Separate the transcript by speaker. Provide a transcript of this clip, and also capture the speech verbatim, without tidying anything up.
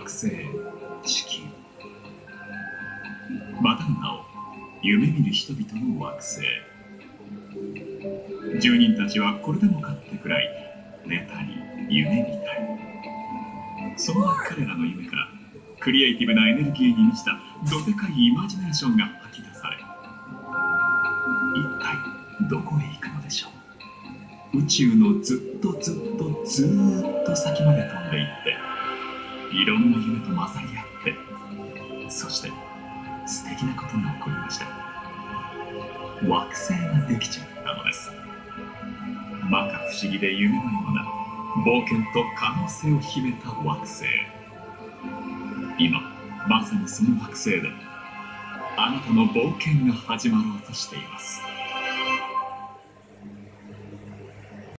Speaker 1: 星地球、またの名を夢見る人々の惑星。住人たちはこれでもかってくらい寝たり夢見たり、そんな彼らの夢からクリエイティブなエネルギーに満ちたどでかいイマジネーションが吐き出され、一体どこへ行くのでしょう。宇宙のずっとずっとずーっと先まで飛んでいって、いろんな夢と混ざり合って、そして素敵なことが起こりました。惑星ができちゃったのです。摩訶不思議で夢のような冒険と可能性を秘めた惑星。今まさにその惑星であなたの冒険が始まろうとしています。